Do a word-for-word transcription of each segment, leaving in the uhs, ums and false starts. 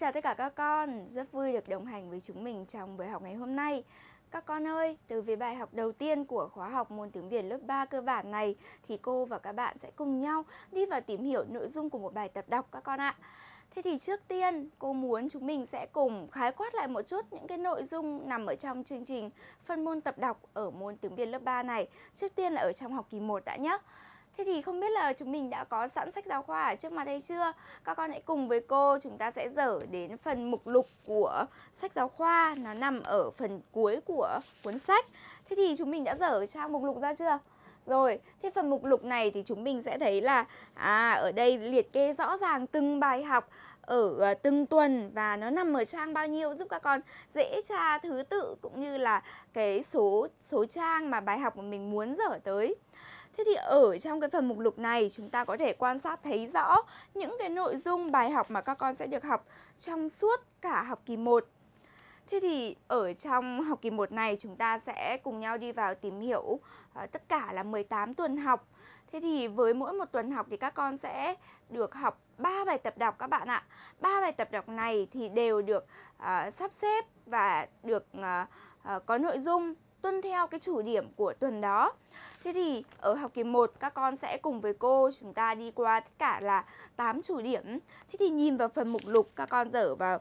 chào tất cả các con, rất vui được đồng hành với chúng mình trong buổi học ngày hôm nay. Các con ơi, từ với bài học đầu tiên của khóa học môn tiếng Việt lớp ba cơ bản này thì cô và các bạn sẽ cùng nhau đi vào tìm hiểu nội dung của một bài tập đọc các con ạ. Thế thì trước tiên, cô muốn chúng mình sẽ cùng khái quát lại một chút những cái nội dung nằm ở trong chương trình phân môn tập đọc ở môn tiếng Việt lớp ba này. Trước tiên là ở trong học kỳ một đã nhé. Thế thì không biết là chúng mình đã có sẵn sách giáo khoa ở trước mặt hay chưa? Các con hãy cùng với cô, chúng ta sẽ dở đến phần mục lục của sách giáo khoa. Nó nằm ở phần cuối của cuốn sách. Thế thì chúng mình đã dở trang mục lục ra chưa? Rồi, thế phần mục lục này thì chúng mình sẽ thấy là à, ở đây liệt kê rõ ràng từng bài học ở uh, từng tuần và nó nằm ở trang bao nhiêu, giúp các con dễ tra thứ tự cũng như là cái số số trang mà bài học mà mình muốn dở tới. Thế thì ở trong cái phần mục lục này chúng ta có thể quan sát thấy rõ những cái nội dung bài học mà các con sẽ được học trong suốt cả học kỳ một. Thế thì ở trong học kỳ một này chúng ta sẽ cùng nhau đi vào tìm hiểu uh, tất cả là mười tám tuần học. Thế thì với mỗi một tuần học thì các con sẽ được học ba bài tập đọc các bạn ạ. ba bài tập đọc này thì đều được uh, sắp xếp và được uh, uh, có nội dung tuân theo cái chủ điểm của tuần đó. Thế thì ở học kỳ một các con sẽ cùng với cô chúng ta đi qua tất cả là tám chủ điểm. Thế thì nhìn vào phần mục lục các con dở vào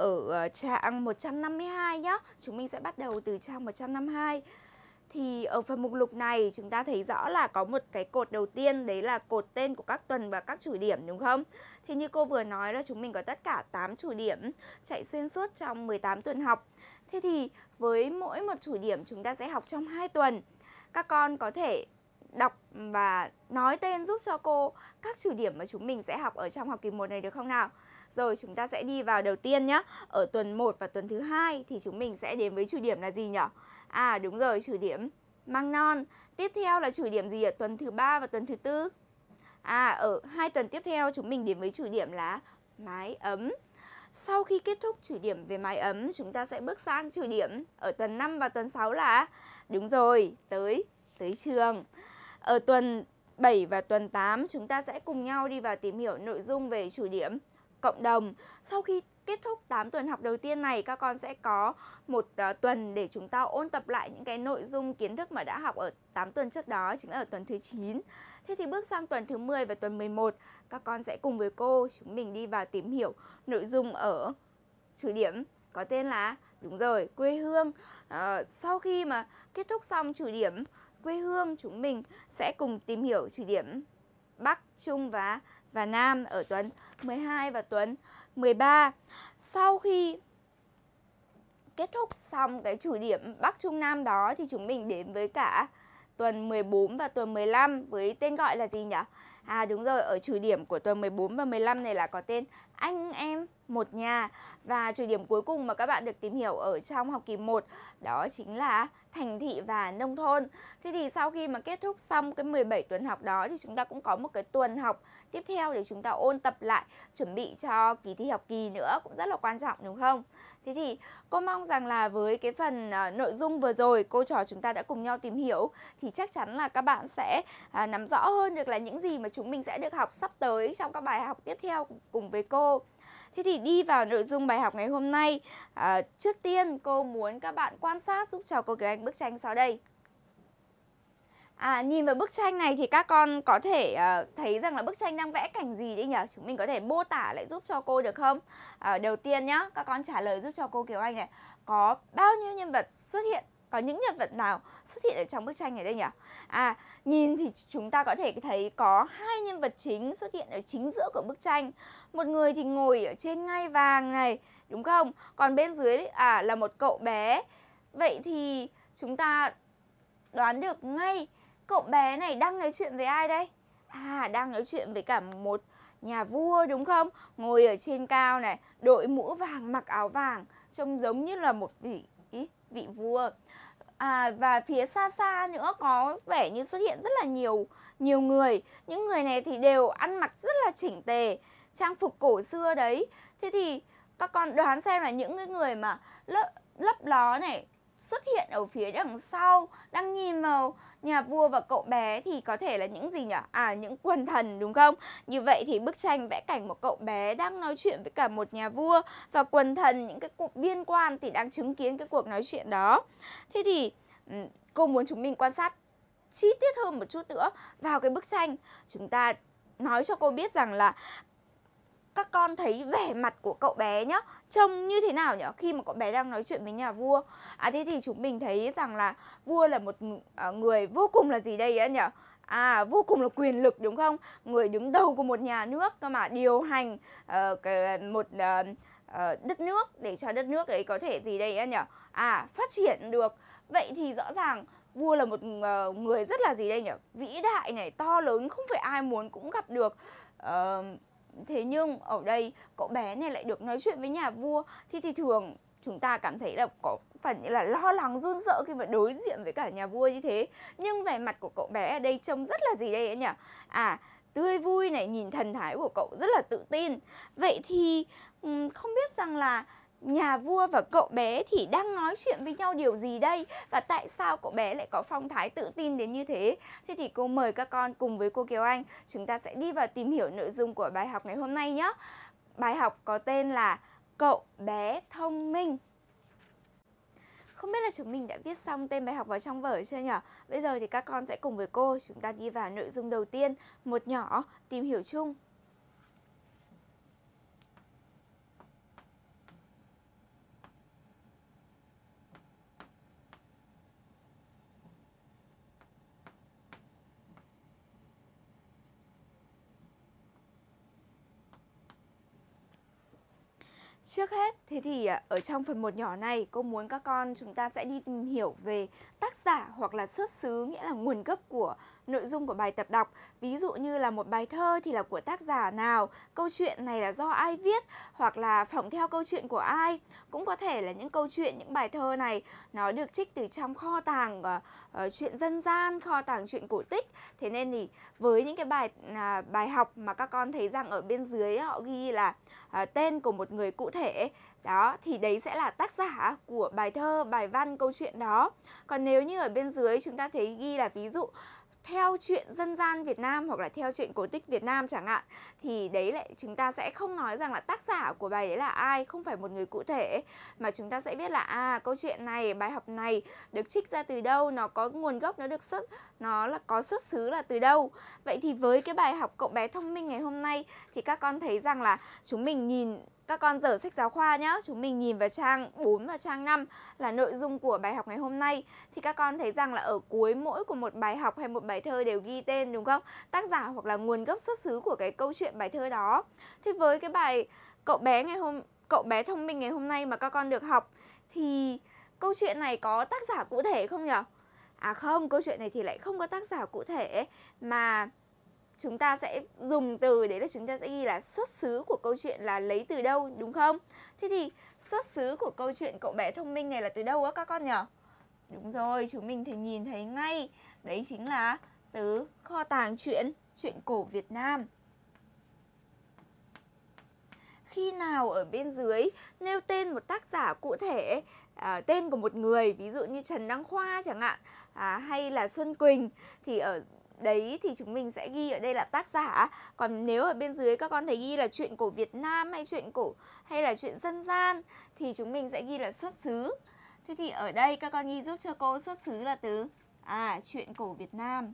ở trang một trăm năm mươi hai nhé. Chúng mình sẽ bắt đầu từ trang một trăm năm mươi hai. Thì ở phần mục lục này chúng ta thấy rõ là có một cái cột đầu tiên, đấy là cột tên của các tuần và các chủ điểm đúng không? Thì như cô vừa nói là chúng mình có tất cả tám chủ điểm chạy xuyên suốt trong mười tám tuần học. Thế thì với mỗi một chủ điểm chúng ta sẽ học trong hai tuần. Các con có thể đọc và nói tên giúp cho cô các chủ điểm mà chúng mình sẽ học ở trong học kỳ một này được không nào? Rồi chúng ta sẽ đi vào đầu tiên nhé. Ở tuần một và tuần thứ hai thì chúng mình sẽ đến với chủ điểm là gì nhỉ? À đúng rồi, chủ điểm măng non. Tiếp theo là chủ điểm gì ở tuần thứ ba và tuần thứ tư? À ở hai tuần tiếp theo chúng mình đến với chủ điểm là mái ấm. Sau khi kết thúc chủ điểm về mái ấm, chúng ta sẽ bước sang chủ điểm ở tuần năm và tuần sáu là đúng rồi, tới tới trường. Ở tuần bảy và tuần tám chúng ta sẽ cùng nhau đi vào tìm hiểu nội dung về chủ điểm cộng đồng. Sau khi kết thúc tám tuần học đầu tiên này, các con sẽ có một uh, tuần để chúng ta ôn tập lại những cái nội dung kiến thức mà đã học ở tám tuần trước đó, chính là ở tuần thứ chín. Thế thì bước sang tuần thứ mười và tuần mười một, các con sẽ cùng với cô chúng mình đi vào tìm hiểu nội dung ở chủ điểm có tên là đúng rồi, quê hương. À, sau khi mà kết thúc xong chủ điểm quê hương, chúng mình sẽ cùng tìm hiểu chủ điểm Bắc, Trung và và Nam ở tuần mười hai và tuần mười ba. Sau khi kết thúc xong cái chủ điểm Bắc, Trung, Nam đó thì chúng mình đến với cả tuần mười bốn và tuần mười lăm với tên gọi là gì nhỉ? À đúng rồi, ở chủ điểm của tuần mười bốn và mười lăm này là có tên Anh Em Một Nhà. Và chủ điểm cuối cùng mà các bạn được tìm hiểu ở trong học kỳ một đó chính là thành thị và nông thôn. Thế thì sau khi mà kết thúc xong cái mười bảy tuần học đó thì chúng ta cũng có một cái tuần học tiếp theo để chúng ta ôn tập lại, chuẩn bị cho kỳ thi học kỳ nữa, cũng rất là quan trọng đúng không? Thế thì cô mong rằng là với cái phần uh, nội dung vừa rồi cô trò chúng ta đã cùng nhau tìm hiểu thì chắc chắn là các bạn sẽ uh, nắm rõ hơn được là những gì mà chúng mình sẽ được học sắp tới trong các bài học tiếp theo cùng với cô. Thế thì đi vào nội dung bài học ngày hôm nay, à, trước tiên cô muốn các bạn quan sát giúp cho cô Kiều Anh bức tranh sau đây. À, nhìn vào bức tranh này thì các con có thể uh, thấy rằng là bức tranh đang vẽ cảnh gì đấy nhỉ? Chúng mình có thể mô tả lại giúp cho cô được không? À, đầu tiên nhá, các con trả lời giúp cho cô Kiều Anh này. Có bao nhiêu nhân vật xuất hiện? Có những nhân vật nào xuất hiện ở trong bức tranh này đây nhỉ? À, nhìn thì chúng ta có thể thấy có hai nhân vật chính xuất hiện ở chính giữa của bức tranh. Một người thì ngồi ở trên ngai vàng này, đúng không? Còn bên dưới à, là một cậu bé. Vậy thì chúng ta đoán được ngay cậu bé này đang nói chuyện với ai đây? À, đang nói chuyện với cả một nhà vua đúng không? Ngồi ở trên cao này, đội mũ vàng, mặc áo vàng, trông giống như là một vị vị vua. À, và phía xa xa nữa có vẻ như xuất hiện rất là nhiều nhiều người. Những người này thì đều ăn mặc rất là chỉnh tề, trang phục cổ xưa đấy. Thế thì các con đoán xem là những cái người mà lấp, lấp ló này xuất hiện ở phía đằng sau, đang nhìn vào nhà vua và cậu bé thì có thể là những gì nhỉ? À, những quần thần đúng không? Như vậy thì bức tranh vẽ cảnh một cậu bé đang nói chuyện với cả một nhà vua và quần thần, những cái cuộc viên quan thì đang chứng kiến cái cuộc nói chuyện đó. Thế thì cô muốn chúng mình quan sát chi tiết hơn một chút nữa vào cái bức tranh. Chúng ta nói cho cô biết rằng là các con thấy vẻ mặt của cậu bé nhá, trông như thế nào nhỉ khi mà cậu bé đang nói chuyện với nhà vua? À thế thì chúng mình thấy rằng là vua là một người vô cùng là gì đây á nhỉ? À, vô cùng là quyền lực đúng không? Người đứng đầu của một nhà nước cơ mà, điều hành uh, cái, một uh, uh, đất nước để cho đất nước ấy có thể gì đây á nhỉ? À, phát triển được. Vậy thì rõ ràng vua là một uh, người rất là gì đây nhỉ? Vĩ đại này, to lớn, không phải ai muốn cũng gặp được. Uh, Thế nhưng ở đây cậu bé này lại được nói chuyện với nhà vua thì thì thường chúng ta cảm thấy là có phần như là lo lắng run sợ khi mà đối diện với cả nhà vua như thế. Nhưng vẻ mặt của cậu bé ở đây trông rất là gì đây ấy nhỉ? À, tươi vui này, nhìn thần thái của cậu rất là tự tin. Vậy thì không biết rằng là nhà vua và cậu bé thì đang nói chuyện với nhau điều gì đây? Và tại sao cậu bé lại có phong thái tự tin đến như thế? Thế thì cô mời các con cùng với cô Kiều Anh, chúng ta sẽ đi vào tìm hiểu nội dung của bài học ngày hôm nay nhé. Bài học có tên là Cậu bé thông minh. Không biết là chúng mình đã viết xong tên bài học vào trong vở chưa nhỉ? Bây giờ thì các con sẽ cùng với cô, chúng ta đi vào nội dung đầu tiên, một nhỏ, tìm hiểu chung. Trước hết, thế thì ở trong phần một nhỏ này, cô muốn các con chúng ta sẽ đi tìm hiểu về tác giả hoặc là xuất xứ, nghĩa là nguồn gốc của nội dung của bài tập đọc. Ví dụ như là một bài thơ thì là của tác giả nào, câu chuyện này là do ai viết, hoặc là phỏng theo câu chuyện của ai. Cũng có thể là những câu chuyện, những bài thơ này nó được trích từ trong kho tàng uh, uh, truyện dân gian, kho tàng truyện cổ tích. Thế nên thì với những cái bài uh, bài học mà các con thấy rằng ở bên dưới họ ghi là uh, tên của một người cụ thể, đó thì đấy sẽ là tác giả của bài thơ, bài văn, câu chuyện đó. Còn nếu như ở bên dưới chúng ta thấy ghi là ví dụ theo truyện dân gian Việt Nam hoặc là theo truyện cổ tích Việt Nam chẳng hạn, thì đấy lại chúng ta sẽ không nói rằng là tác giả của bài đấy là ai, không phải một người cụ thể, mà chúng ta sẽ biết là à câu chuyện này, bài học này được trích ra từ đâu, nó có nguồn gốc, nó được xuất nó là có xuất xứ là từ đâu. Vậy thì với cái bài học Cậu bé thông minh ngày hôm nay thì các con thấy rằng là chúng mình nhìn, các con dở sách giáo khoa nhá, chúng mình nhìn vào trang bốn và trang năm là nội dung của bài học ngày hôm nay. Thì các con thấy rằng là ở cuối mỗi của một bài học hay một bài thơ đều ghi tên đúng không? Tác giả hoặc là nguồn gốc xuất xứ của cái câu chuyện bài thơ đó. Thì với cái bài Cậu bé ngày hôm Cậu bé thông minh ngày hôm nay mà các con được học thì câu chuyện này có tác giả cụ thể không nhỉ? À không, câu chuyện này thì lại không có tác giả cụ thể, mà chúng ta sẽ dùng từ đấy là chúng ta sẽ ghi là xuất xứ của câu chuyện là lấy từ đâu, đúng không? Thế thì xuất xứ của câu chuyện Cậu bé thông minh này là từ đâu á các con nhỉ? Đúng rồi, chúng mình thì nhìn thấy ngay, đấy chính là từ kho tàng truyện, truyện cổ Việt Nam. Khi nào ở bên dưới nêu tên một tác giả cụ thể, à, tên của một người, ví dụ như Trần Đăng Khoa chẳng hạn, à, hay là Xuân Quỳnh, thì ở đấy thì chúng mình sẽ ghi ở đây là tác giả. Còn nếu ở bên dưới các con thấy ghi là truyện cổ Việt Nam hay truyện cổ hay là truyện dân gian thì chúng mình sẽ ghi là xuất xứ. Thế thì ở đây các con ghi giúp cho cô xuất xứ là từ à truyện cổ Việt Nam.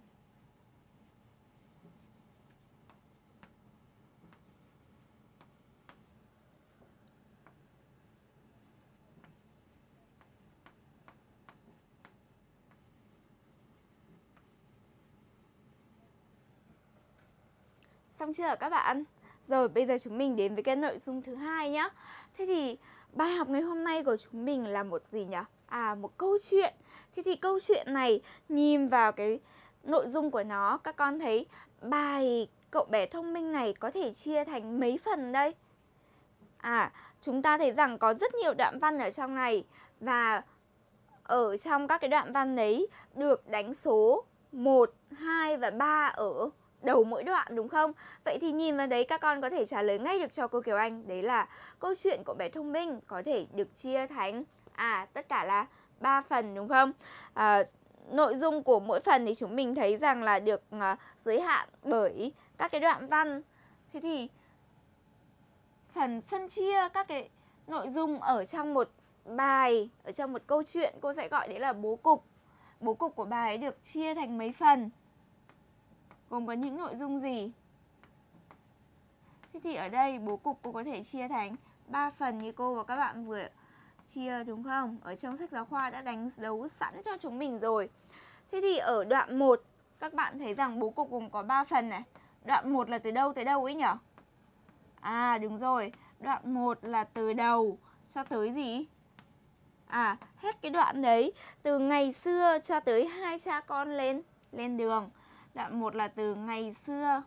Xong chưa các bạn? Rồi bây giờ chúng mình đến với cái nội dung thứ hai nhá. Thế thì bài học ngày hôm nay của chúng mình là một gì nhỉ? À, một câu chuyện. Thế thì câu chuyện này nhìn vào cái nội dung của nó, các con thấy bài Cậu bé thông minh này có thể chia thành mấy phần đây? À, chúng ta thấy rằng có rất nhiều đoạn văn ở trong này, và ở trong các cái đoạn văn đấy được đánh số một, hai và ba ở đầu mỗi đoạn đúng không? Vậy thì nhìn vào đấy các con có thể trả lời ngay được cho cô Kiều Anh. Đấy là câu chuyện Cậu bé thông minh có thể được chia thành à tất cả là ba phần đúng không? À, nội dung của mỗi phần thì chúng mình thấy rằng là được à, giới hạn bởi các cái đoạn văn. Thế thì phần phân chia các cái nội dung ở trong một bài, ở trong một câu chuyện, cô sẽ gọi đấy là bố cục. Bố cục của bài ấy được chia thành mấy phần, gồm có những nội dung gì? Thế thì ở đây bố cục cô có thể chia thành ba phần như cô và các bạn vừa chia, đúng không? Ở trong sách giáo khoa đã đánh dấu sẵn cho chúng mình rồi. Thế thì ở đoạn một, các bạn thấy rằng bố cục gồm có ba phần này. Đoạn một là từ đâu tới đâu ấy nhỉ? À đúng rồi, đoạn một là từ đầu cho tới gì? À, hết cái đoạn đấy, từ ngày xưa cho tới hai cha con lên lên đường. Đoạn một là từ ngày xưa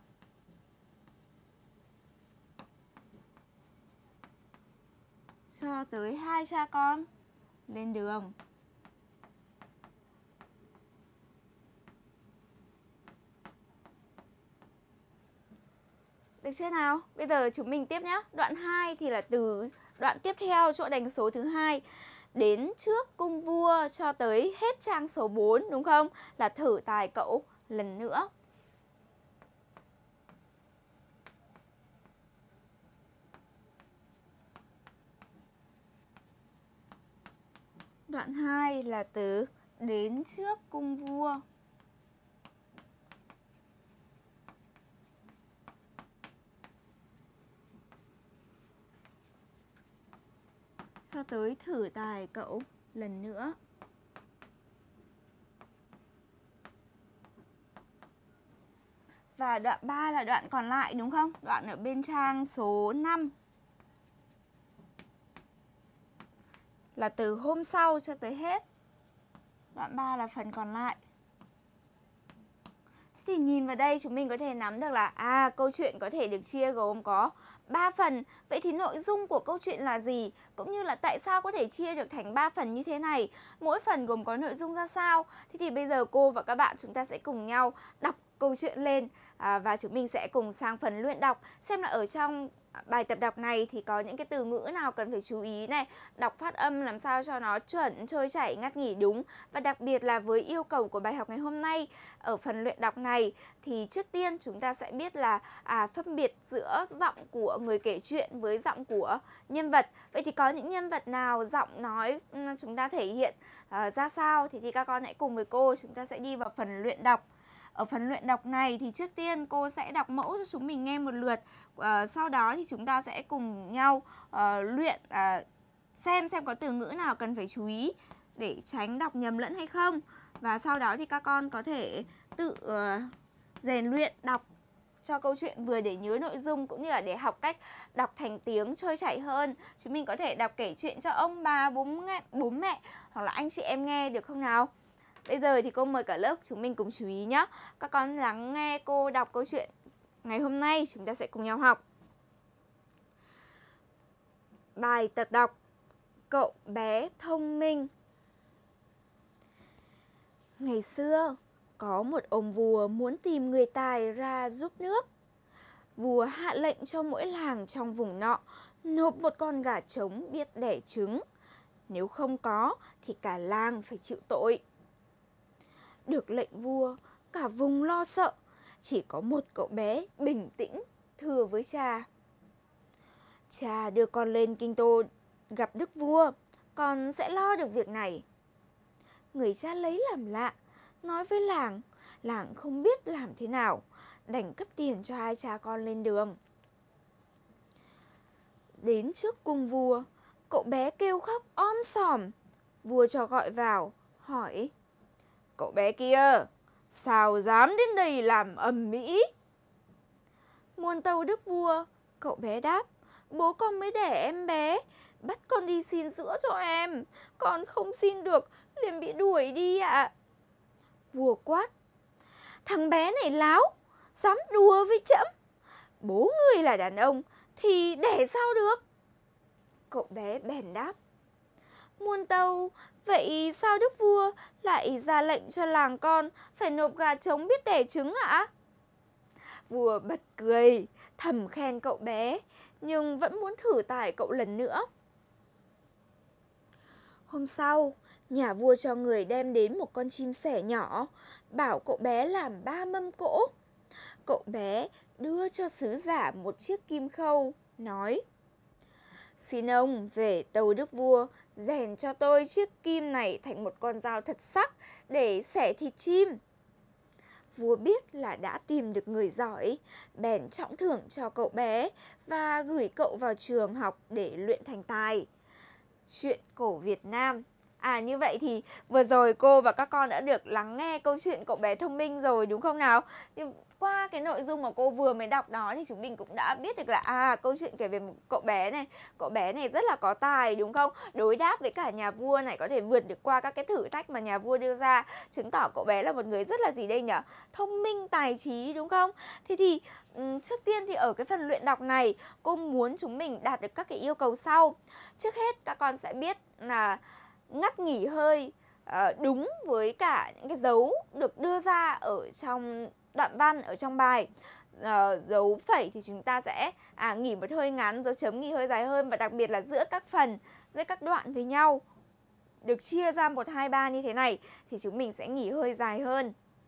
cho tới hai cha con lên đường. Được chưa nào? Bây giờ chúng mình tiếp nhé. Đoạn hai thì là từ đoạn tiếp theo chỗ đánh số thứ hai đến trước cung vua cho tới hết trang số bốn, đúng không? Là thử tài cậu lần nữa. Đoạn hai là từ đến trước cung vua cho tới thử tài cậu lần nữa. Và đoạn ba là đoạn còn lại, đúng không? Đoạn ở bên trang số năm là từ hôm sau cho tới hết. Đoạn ba là phần còn lại. Thế thì nhìn vào đây chúng mình có thể nắm được là à, câu chuyện có thể được chia gồm có ba phần. Vậy thì nội dung của câu chuyện là gì? Cũng như là tại sao có thể chia được thành ba phần như thế này? Mỗi phần gồm có nội dung ra sao? Thế thì bây giờ cô và các bạn chúng ta sẽ cùng nhau đọc câu chuyện lên à, và chúng mình sẽ cùng sang phần luyện đọc, xem là ở trong bài tập đọc này thì có những cái từ ngữ nào cần phải chú ý này, đọc phát âm làm sao cho nó chuẩn, trôi chảy, ngắt nghỉ đúng. Và đặc biệt là với yêu cầu của bài học ngày hôm nay, ở phần luyện đọc này thì trước tiên chúng ta sẽ biết là à, phân biệt giữa giọng của người kể chuyện với giọng của nhân vật. Vậy thì có những nhân vật nào giọng nói chúng ta thể hiện à, ra sao thì, thì các con hãy cùng với cô chúng ta sẽ đi vào phần luyện đọc. Ở phần luyện đọc này thì trước tiên cô sẽ đọc mẫu cho chúng mình nghe một lượt. À, sau đó thì chúng ta sẽ cùng nhau uh, luyện uh, xem xem có từ ngữ nào cần phải chú ý để tránh đọc nhầm lẫn hay không. Và sau đó thì các con có thể tự uh, rèn luyện đọc cho câu chuyện, vừa để nhớ nội dung cũng như là để học cách đọc thành tiếng trôi chảy hơn. Chúng mình có thể đọc kể chuyện cho ông bà, bố mẹ, bố mẹ hoặc là anh chị em nghe được không nào? Bây giờ thì cô mời cả lớp chúng mình cùng chú ý nhé. Các con lắng nghe cô đọc câu chuyện ngày hôm nay, chúng ta sẽ cùng nhau học. Bài tập đọc Cậu bé thông minh. Ngày xưa, có một ông vua muốn tìm người tài ra giúp nước. Vua hạ lệnh cho mỗi làng trong vùng nọ nộp một con gà trống biết đẻ trứng. Nếu không có thì cả làng phải chịu tội. Được lệnh vua, cả vùng lo sợ, chỉ có một cậu bé bình tĩnh thưa với cha. Cha đưa con lên kinh đô gặp đức vua, con sẽ lo được việc này. Người cha lấy làm lạ, nói với làng, làng không biết làm thế nào, đành cấp tiền cho hai cha con lên đường. Đến trước cung vua, cậu bé kêu khóc om sòm. Vua cho gọi vào, hỏi: Cậu bé kia, sao dám đến đây làm ầm ĩ? Muôn tâu đức vua, cậu bé đáp: Bố con mới đẻ em bé, bắt con đi xin sữa cho em, con không xin được liền bị đuổi đi ạ. À. Vua quát: Thằng bé này láo, dám đùa với trẫm. Bố người là đàn ông thì đẻ sao được? Cậu bé bèn đáp: Muôn tâu, vậy sao đức vua lại ra lệnh cho làng con phải nộp gà trống biết đẻ trứng ạ? À? Vua bật cười, thầm khen cậu bé, nhưng vẫn muốn thử tài cậu lần nữa. Hôm sau, Nhà vua cho người đem đến một con chim sẻ nhỏ, bảo cậu bé làm ba mâm cỗ. Cậu bé đưa cho sứ giả một chiếc kim khâu, nói: xin ông về tâu đức vua, rèn cho tôi chiếc kim này thành một con dao thật sắc để xẻ thịt chim. Vua biết là đã tìm được người giỏi, bèn trọng thưởng cho cậu bé và gửi cậu vào trường học để luyện thành tài. Chuyện cổ Việt Nam. À, như vậy thì vừa rồi cô và các con đã được lắng nghe câu chuyện cậu bé thông minh rồi, đúng không nào? Nhưng qua cái nội dung mà cô vừa mới đọc đó thì chúng mình cũng đã biết được là à, câu chuyện kể về một cậu bé này. Cậu bé này rất là có tài, đúng không? Đối đáp với cả nhà vua này, có thể vượt được qua các cái thử thách mà nhà vua đưa ra, chứng tỏ cậu bé là một người rất là gì đây nhỉ? Thông minh, tài trí, đúng không? Thế thì um, trước tiên thì ở cái phần luyện đọc này, cô muốn chúng mình đạt được các cái yêu cầu sau. Trước hết các con sẽ biết là ngắt nghỉ hơi uh, đúng với cả những cái dấu được đưa ra ở trong đoạn văn, ở trong bài. uh, Dấu phẩy thì chúng ta sẽ à, nghỉ một hơi ngắn, dấu chấm nghỉ hơi dài hơn. Và đặc biệt là giữa các phần, giữa các đoạn với nhau được chia ra một, hai, ba như thế này thì chúng mình sẽ nghỉ hơi dài hơn.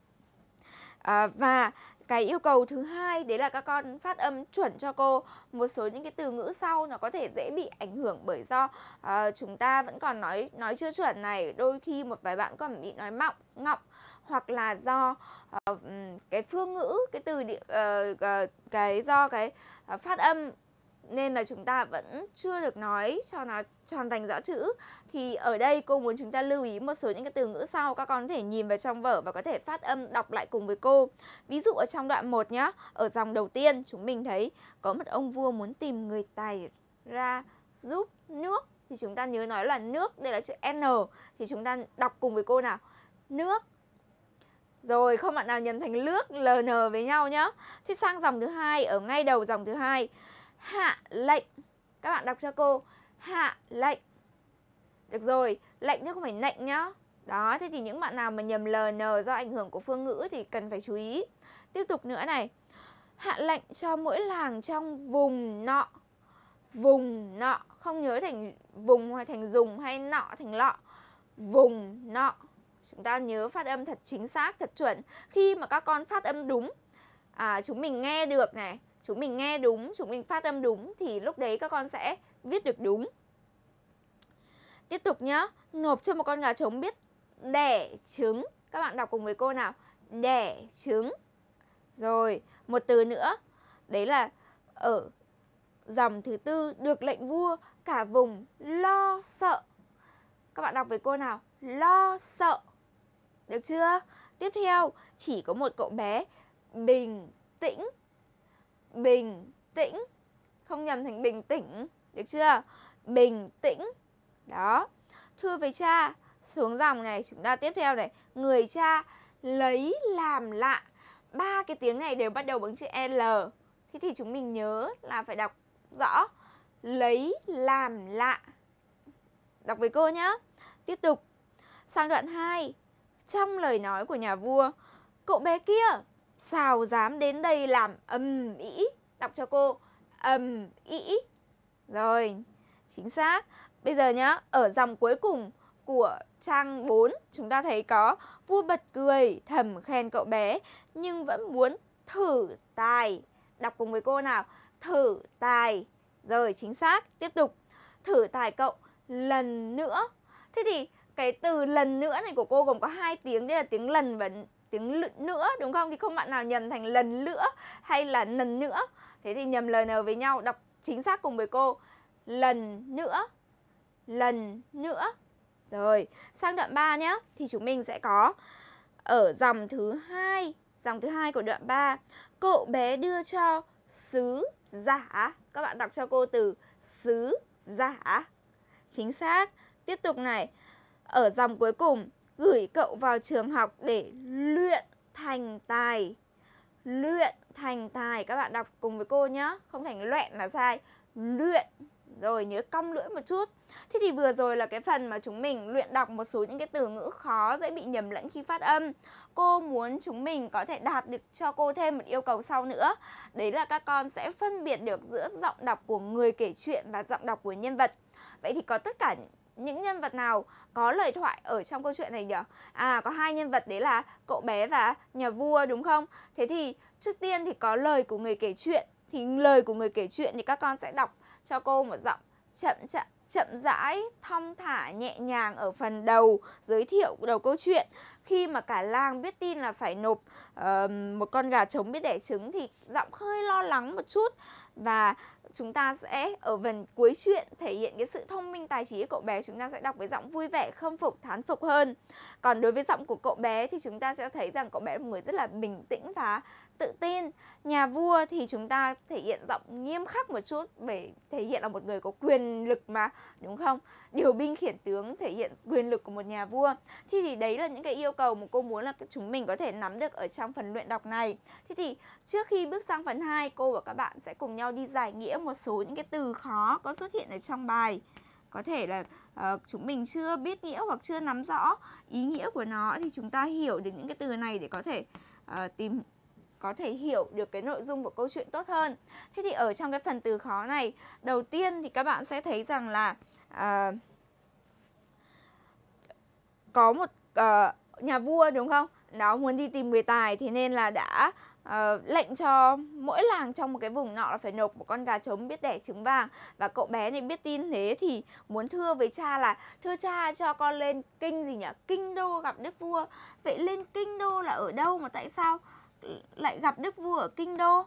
à, Và cái yêu cầu thứ hai đấy là các con phát âm chuẩn cho cô một số những cái từ ngữ sau nó có thể dễ bị ảnh hưởng bởi do uh, chúng ta vẫn còn nói nói chưa chuẩn này, đôi khi một vài bạn còn bị nói mọng, ngọng, hoặc là do uh, cái phương ngữ, cái từ địa, uh, uh, cái do cái uh, phát âm nên là chúng ta vẫn chưa được nói cho nó tròn thành rõ chữ. Thì ở đây cô muốn chúng ta lưu ý một số những cái từ ngữ sau. Các con có thể nhìn vào trong vở và có thể phát âm đọc lại cùng với cô. Ví dụ ở trong đoạn một nhá, ở dòng đầu tiên chúng mình thấy có một ông vua muốn tìm người tài ra giúp nước. Thì chúng ta nhớ nói là nước, đây là chữ N. Thì chúng ta đọc cùng với cô nào. Nước. Rồi không bạn nào nhầm thành lước, L N với nhau nhá. Thì sang dòng thứ hai, ở ngay đầu dòng thứ hai, hạ lệnh. Các bạn đọc cho cô. Hạ lệnh. Được rồi, lệnh chứ không phải nệnh nhá. Đó, thế thì những bạn nào mà nhầm L N do ảnh hưởng của phương ngữ thì cần phải chú ý. Tiếp tục nữa này. Hạ lệnh cho mỗi làng trong vùng nọ. Vùng nọ, không nhớ thành vùng hay thành dùng hay nọ thành lọ. Vùng nọ. Chúng ta nhớ phát âm thật chính xác, thật chuẩn. Khi mà các con phát âm đúng, à, chúng mình nghe được này, chúng mình nghe đúng, chúng mình phát âm đúng thì lúc đấy các con sẽ viết được đúng. Tiếp tục nhá, nộp cho một con gà trống biết đẻ trứng. Các bạn đọc cùng với cô nào. Đẻ trứng. Rồi, một từ nữa, đấy là ở dòng thứ tư, được lệnh vua cả vùng lo sợ. Các bạn đọc với cô nào. Lo sợ. Được chưa? Tiếp theo, chỉ có một cậu bé bình tĩnh. Bình tĩnh. Không nhầm thành bình tĩnh. Được chưa? Bình tĩnh. Đó. Thưa với cha, xuống dòng này, chúng ta tiếp theo này. Người cha lấy làm lạ. Ba cái tiếng này đều bắt đầu bằng chữ L. Thế thì chúng mình nhớ là phải đọc rõ. Lấy làm lạ. Đọc với cô nhé. Tiếp tục. Sang đoạn hai. Trong lời nói của nhà vua, cậu bé kia sao dám đến đây làm ầm ĩ. Đọc cho cô. Ầm ĩ. Rồi, chính xác. Bây giờ nhá, ở dòng cuối cùng của trang bốn, chúng ta thấy có vua bật cười, thầm khen cậu bé, nhưng vẫn muốn thử tài. Đọc cùng với cô nào. Thử tài. Rồi, chính xác. Tiếp tục. Thử tài cậu lần nữa. Thế thì cái từ lần nữa này của cô gồm có hai tiếng, đây là tiếng lần và tiếng nữa, đúng không? Thì không bạn nào nhầm thành lần nữa hay là lần nữa. Thế thì nhầm L N với nhau, đọc chính xác cùng với cô. Lần nữa. Lần nữa. Rồi, sang đoạn ba nhé. Thì chúng mình sẽ có ở dòng thứ hai, dòng thứ hai của đoạn ba, cậu bé đưa cho sứ giả. Các bạn đọc cho cô từ sứ giả. Chính xác. Tiếp tục này. Ở dòng cuối cùng, gửi cậu vào trường học để luyện thành tài. Luyện thành tài. Các bạn đọc cùng với cô nhé. Không thành luyện là sai. Luyện. Rồi, nhớ cong lưỡi một chút. Thế thì vừa rồi là cái phần mà chúng mình luyện đọc một số những cái từ ngữ khó, dễ bị nhầm lẫn khi phát âm. Cô muốn chúng mình có thể đạt được cho cô thêm một yêu cầu sau nữa. Đấy là các con sẽ phân biệt được giữa giọng đọc của người kể chuyện và giọng đọc của nhân vật. Vậy thì có tất cả những nhân vật nào có lời thoại ở trong câu chuyện này nhỉ? À, có hai nhân vật đấy là cậu bé và nhà vua đúng không? Thế thì trước tiên thì có lời của người kể chuyện. Thì lời của người kể chuyện thì các con sẽ đọc cho cô một giọng chậm chậm, chậm rãi, thong thả, nhẹ nhàng ở phần đầu giới thiệu đầu câu chuyện. Khi mà cả làng biết tin là phải nộp uh, một con gà trống biết đẻ trứng thì giọng hơi lo lắng một chút. Và chúng ta sẽ ở phần cuối chuyện thể hiện cái sự thông minh tài trí của cậu bé, chúng ta sẽ đọc với giọng vui vẻ, khâm phục, thán phục hơn. Còn đối với giọng của cậu bé thì chúng ta sẽ thấy rằng cậu bé là một người rất là bình tĩnh và tự tin. Nhà vua thì chúng ta thể hiện giọng nghiêm khắc một chút để thể hiện là một người có quyền lực mà, đúng không? Điều binh khiển tướng thể hiện quyền lực của một nhà vua. Thì, thì đấy là những cái yêu cầu mà cô muốn là chúng mình có thể nắm được ở trong phần luyện đọc này. Thế thì trước khi bước sang phần hai, cô và các bạn sẽ cùng nhau đi giải nghĩa một số những cái từ khó có xuất hiện ở trong bài. Có thể là uh, chúng mình chưa biết nghĩa hoặc chưa nắm rõ ý nghĩa của nó thì chúng ta hiểu được những cái từ này để có thể uh, tìm có thể hiểu được cái nội dung của câu chuyện tốt hơn. Thế thì ở trong cái phần từ khó này, đầu tiên thì các bạn sẽ thấy rằng là uh, có một uh, nhà vua đúng không? Nó muốn đi tìm người tài, thế nên là đã uh, lệnh cho mỗi làng trong một cái vùng nọ là phải nộp một con gà trống biết đẻ trứng vàng. Và cậu bé này biết tin thế thì muốn thưa với cha là: thưa cha, cho con lên kinh gì nhỉ? Kinh đô gặp đức vua. Vậy lên kinh đô là ở đâu mà tại sao lại gặp đức vua ở kinh đô?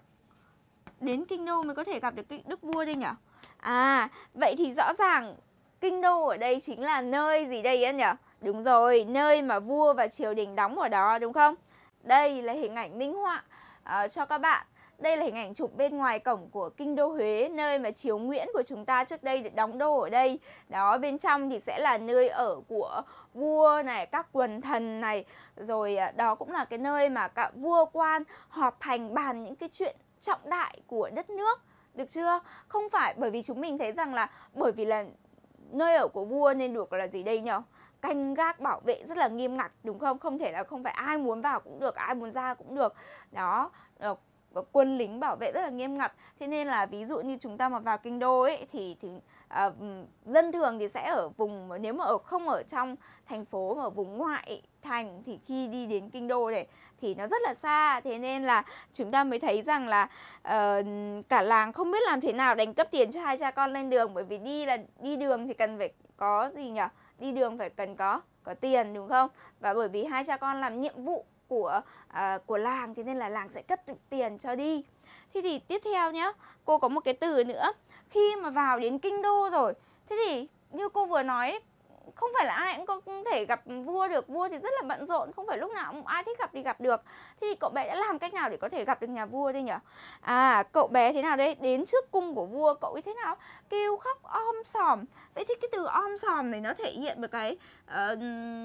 Đến kinh đô mới có thể gặp được đức vua đây nhỉ? À, vậy thì rõ ràng kinh đô ở đây chính là nơi gì đây á nhỉ? Đúng rồi, nơi mà vua và triều đình đóng ở đó đúng không? Đây là hình ảnh minh họa uh, cho các bạn. Đây là hình ảnh chụp bên ngoài cổng của kinh đô Huế, nơi mà triều Nguyễn của chúng ta trước đây đóng đô ở đây. Đó, bên trong thì sẽ là nơi ở của vua này, các quần thần này. Rồi đó cũng là cái nơi mà các vua quan họp hành bàn những cái chuyện trọng đại của đất nước. Được chưa? Không phải bởi vì chúng mình thấy rằng là bởi vì là nơi ở của vua nên được là gì đây nhỉ? Canh gác bảo vệ rất là nghiêm ngặt đúng không? Không thể là không phải ai muốn vào cũng được, ai muốn ra cũng được. Đó, quân lính bảo vệ rất là nghiêm ngặt. Thế nên là ví dụ như chúng ta mà vào kinh đô ấy thì, thì à, dân thường thì sẽ ở vùng, nếu mà ở không ở trong thành phố mà ở vùng ngoại thành thì khi đi đến kinh đô này thì nó rất là xa. Thế nên là chúng ta mới thấy rằng là uh, cả làng không biết làm thế nào đánh cắp tiền cho hai cha con lên đường. Bởi vì đi là đi đường thì cần phải có gì nhỉ? Đi đường phải cần có có tiền đúng không? Và bởi vì hai cha con làm nhiệm vụ của uh, của làng, thế nên là làng sẽ cất được tiền cho đi. Thế thì tiếp theo nhá, cô có một cái từ nữa. Khi mà vào đến kinh đô rồi, thế thì như cô vừa nói, không phải là ai cũng có thể gặp vua được. Vua thì rất là bận rộn, không phải lúc nào cũng ai thích gặp thì gặp được. Thế thì cậu bé đã làm cách nào để có thể gặp được nhà vua đây nhỉ? À, cậu bé thế nào đấy? Đến trước cung của vua, cậu ấy thế nào? Kêu khóc om sòm. Vậy thì cái từ om sòm này nó thể hiện một cái uh,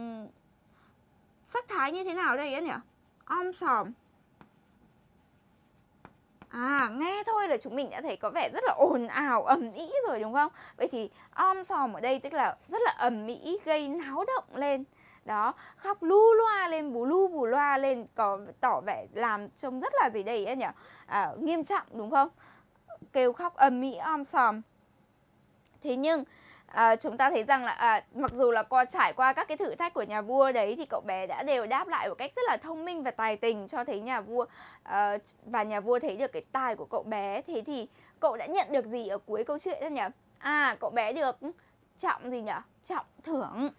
sắc thái như thế nào đây ấy nhỉ? Om sòm. À, nghe thôi là chúng mình đã thấy có vẻ rất là ồn ào, ầm ĩ rồi đúng không? Vậy thì om sòm ở đây tức là rất là ầm ĩ, gây náo động lên. Đó, khóc lu loa lên, bù lu bù loa lên, có tỏ vẻ làm trông rất là gì đây ấy nhỉ? À, nghiêm trọng đúng không? Kêu khóc ầm ĩ om sòm. Thế nhưng à, chúng ta thấy rằng là à, mặc dù là qua trải qua các cái thử thách của nhà vua đấy thì cậu bé đã đều đáp lại một cách rất là thông minh và tài tình, cho thấy nhà vua à, và nhà vua thấy được cái tài của cậu bé. Thế thì cậu đã nhận được gì ở cuối câu chuyện đó nhỉ? À, cậu bé được trọng gì nhỉ? Trọng thưởng.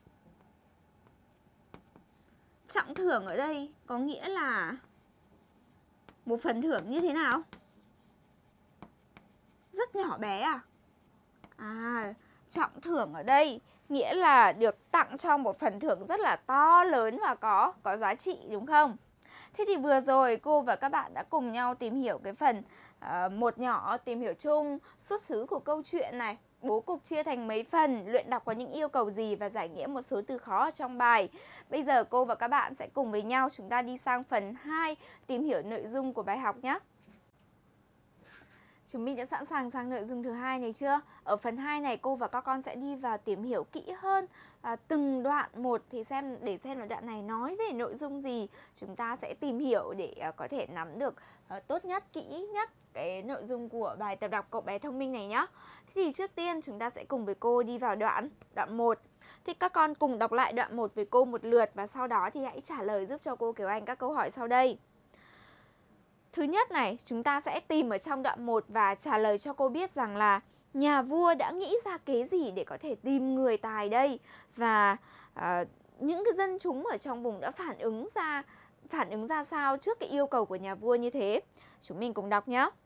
Trọng thưởng ở đây có nghĩa là một phần thưởng như thế nào? Rất nhỏ bé à? À, trọng thưởng ở đây nghĩa là được tặng cho một phần thưởng rất là to lớn và có có giá trị đúng không? Thế thì vừa rồi cô và các bạn đã cùng nhau tìm hiểu cái phần uh, một nhỏ, tìm hiểu chung xuất xứ của câu chuyện này, bố cục chia thành mấy phần, luyện đọc có những yêu cầu gì và giải nghĩa một số từ khó ở trong bài. Bây giờ cô và các bạn sẽ cùng với nhau chúng ta đi sang phần hai, tìm hiểu nội dung của bài học nhé. Chúng mình đã sẵn sàng sang nội dung thứ hai này chưa? Ở phần hai này cô và các con sẽ đi vào tìm hiểu kỹ hơn à, từng đoạn một thì xem để xem là đoạn này nói về nội dung gì. Chúng ta sẽ tìm hiểu để à, có thể nắm được à, tốt nhất, kỹ nhất cái nội dung của bài tập đọc Cậu bé thông minh này nhé. Thế thì trước tiên chúng ta sẽ cùng với cô đi vào đoạn đoạn một. Thì các con cùng đọc lại đoạn một với cô một lượt và sau đó thì hãy trả lời giúp cho cô Kiều Anh các câu hỏi sau đây. Thứ nhất này, chúng ta sẽ tìm ở trong đoạn một và trả lời cho cô biết rằng là nhà vua đã nghĩ ra kế gì để có thể tìm người tài đây. Và à, những cái dân chúng ở trong vùng đã phản ứng ra phản ứng ra sao trước cái yêu cầu của nhà vua như thế. Chúng mình cùng đọc nhé.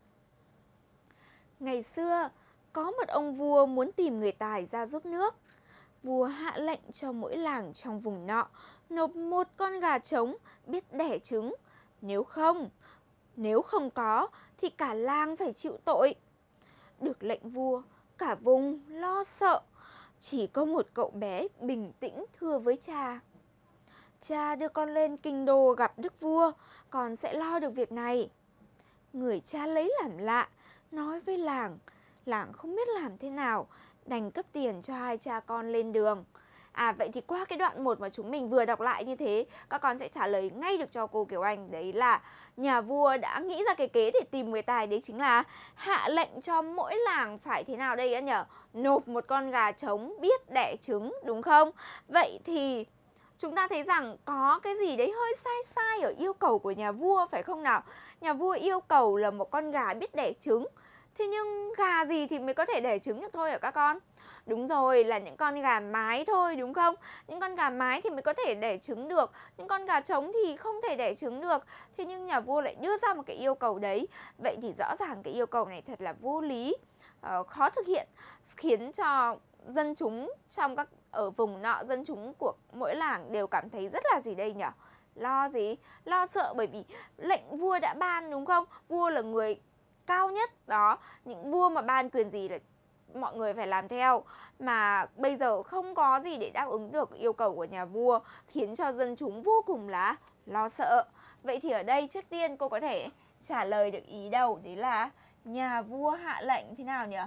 Ngày xưa, có một ông vua muốn tìm người tài ra giúp nước. Vua hạ lệnh cho mỗi làng trong vùng nọ nộp một con gà trống biết đẻ trứng. Nếu không, nếu không có thì cả làng phải chịu tội. Được lệnh vua, cả vùng lo sợ. Chỉ có một cậu bé bình tĩnh thưa với cha. Cha đưa con lên kinh đô gặp đức vua, con sẽ lo được việc này. Người cha lấy làm lạ, nói với làng. Làng không biết làm thế nào, đành cấp tiền cho hai cha con lên đường. À vậy thì qua cái đoạn một mà chúng mình vừa đọc lại như thế, các con sẽ trả lời ngay được cho cô Kiều Anh. Đấy là nhà vua đã nghĩ ra cái kế để tìm người tài, đấy chính là hạ lệnh cho mỗi làng phải thế nào đây nhỉ? Nộp một con gà trống biết đẻ trứng, đúng không? Vậy thì chúng ta thấy rằng có cái gì đấy hơi sai sai ở yêu cầu của nhà vua phải không nào? Nhà vua yêu cầu là một con gà biết đẻ trứng. Thế nhưng gà gì thì mới có thể đẻ trứng được thôi hả các con? Đúng rồi, là những con gà mái thôi đúng không? Những con gà mái thì mới có thể đẻ trứng được. Những con gà trống thì không thể đẻ trứng được. Thế nhưng nhà vua lại đưa ra một cái yêu cầu đấy. Vậy thì rõ ràng cái yêu cầu này thật là vô lý, uh, khó thực hiện, khiến cho dân chúng trong các ở vùng nọ, dân chúng của mỗi làng đều cảm thấy rất là gì đây nhỉ? Lo gì? Lo sợ bởi vì lệnh vua đã ban đúng không? Vua là người cao nhất đó, những vua mà ban quyền gì là mọi người phải làm theo. Mà bây giờ không có gì để đáp ứng được yêu cầu của nhà vua, khiến cho dân chúng vô cùng là lo sợ. Vậy thì ở đây trước tiên cô có thể trả lời được ý đầu, đấy là nhà vua hạ lệnh thế nào nhỉ?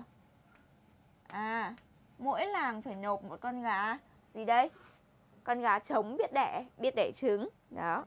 À, mỗi làng phải nộp một con gà gì đây? Con gà trống biết đẻ, biết đẻ trứng. Đó.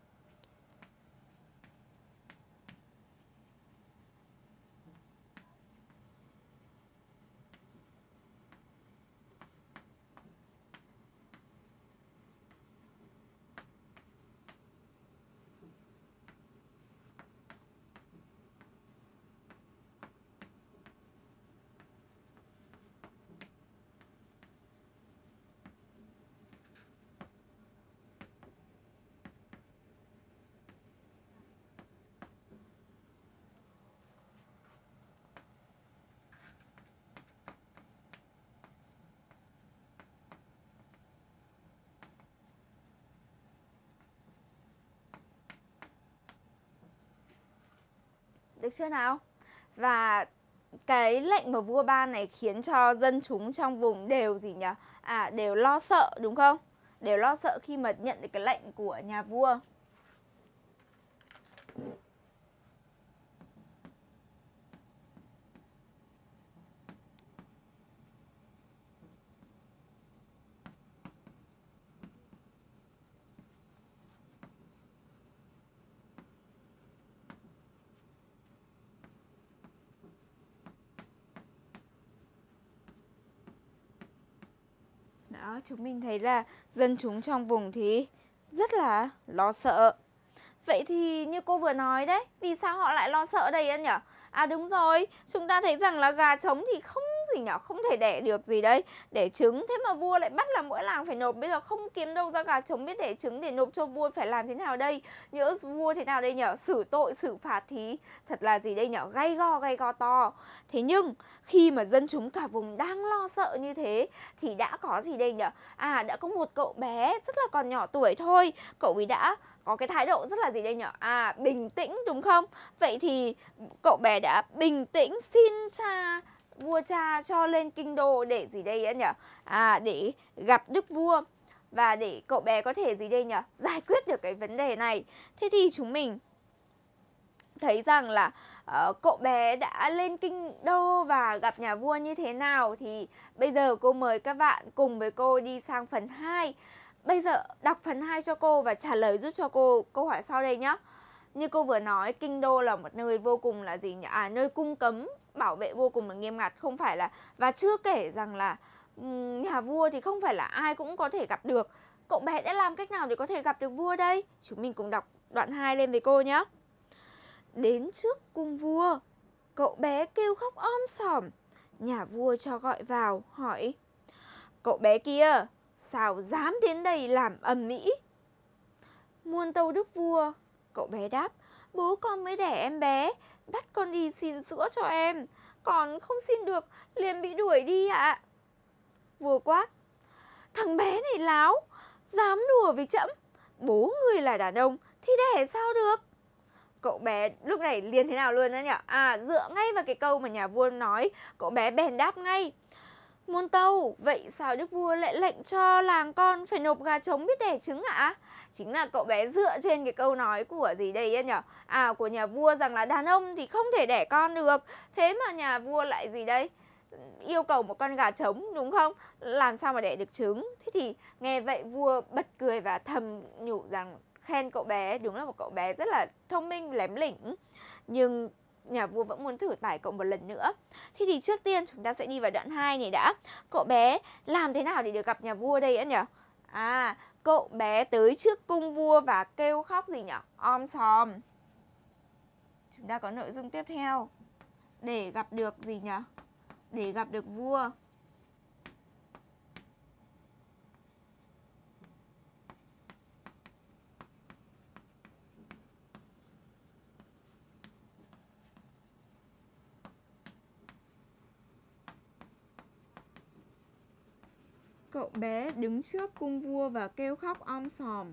Được chưa nào? Và cái lệnh mà vua ban này khiến cho dân chúng trong vùng đều gì nhỉ? À, đều lo sợ đúng không? Đều lo sợ khi mà nhận được cái lệnh của nhà vua. Đó, chúng mình thấy là dân chúng trong vùng thì rất là lo sợ. Vậy thì như cô vừa nói đấy, vì sao họ lại lo sợ đây anh nhỉ? À đúng rồi, chúng ta thấy rằng là gà trống thì không gì nhỉ, không thể đẻ được gì đấy, đẻ trứng. Thế mà vua lại bắt là mỗi làng phải nộp, bây giờ không kiếm đâu ra gà trống biết đẻ trứng để nộp cho vua, phải làm thế nào đây? Nhỡ vua thế nào đây nhỉ? Xử tội, xử phạt thì thật là gì đây nhỉ? Gay go, gay go to. Thế nhưng khi mà dân chúng cả vùng đang lo sợ như thế thì đã có gì đây nhỉ? À, đã có một cậu bé rất là còn nhỏ tuổi thôi, cậu ấy đã có cái thái độ rất là gì đây nhỉ? À, bình tĩnh đúng không? Vậy thì cậu bé đã bình tĩnh xin cha, vua cha cho lên kinh đô để gì đây ấy nhỉ? À, để gặp đức vua và để cậu bé có thể gì đây nhỉ? Giải quyết được cái vấn đề này. Thế thì chúng mình thấy rằng là ờ, cậu bé đã lên kinh đô và gặp nhà vua như thế nào, thì bây giờ cô mời các bạn cùng với cô đi sang phần hai. Bây giờ đọc phần hai cho cô và trả lời giúp cho cô câu hỏi sau đây nhé. Như cô vừa nói, kinh đô là một nơi vô cùng là gì nhỉ? À, nơi cung cấm, bảo vệ vô cùng là nghiêm ngặt, không phải là, và chưa kể rằng là ừm, nhà vua thì không phải là ai cũng có thể gặp được. Cậu bé đã làm cách nào để có thể gặp được vua đây? Chúng mình cùng đọc đoạn hai lên với cô nhé. Đến trước cung vua, cậu bé kêu khóc om sòm. Nhà vua cho gọi vào, hỏi: Cậu bé kia, sao dám đến đây làm ầm ĩ? Muôn tâu đức vua, cậu bé đáp: Bố con mới đẻ em bé, bắt con đi xin sữa cho em, còn không xin được liền bị đuổi đi ạ. À. Vua quát: Thằng bé này láo, dám đùa với trẫm, bố người là đàn ông thì đẻ sao được? Cậu bé lúc này liền thế nào luôn đó nhỉ? À, dựa ngay vào cái câu mà nhà vua nói, cậu bé bèn đáp ngay: Muôn tâu, vậy sao đức vua lại lệnh cho làng con phải nộp gà trống biết đẻ trứng ạ? À? Chính là cậu bé dựa trên cái câu nói của gì đây ấy nhỉ? À, của nhà vua rằng là đàn ông thì không thể đẻ con được. Thế mà nhà vua lại gì đây? Yêu cầu một con gà trống, đúng không? Làm sao mà đẻ được trứng? Thế thì nghe vậy vua bật cười và thầm nhủ rằng, khen cậu bé, đúng là một cậu bé rất là thông minh, lém lỉnh. Nhưng nhà vua vẫn muốn thử tải cậu một lần nữa. Thế thì trước tiên chúng ta sẽ đi vào đoạn hai này đã. Cậu bé làm thế nào để được gặp nhà vua đây ấy nhỉ? À, cậu bé tới trước cung vua và kêu khóc gì nhỉ? Om sòm. Chúng ta có nội dung tiếp theo. Để gặp được gì nhỉ? Để gặp được vua. Cậu bé đứng trước cung vua và kêu khóc om sòm.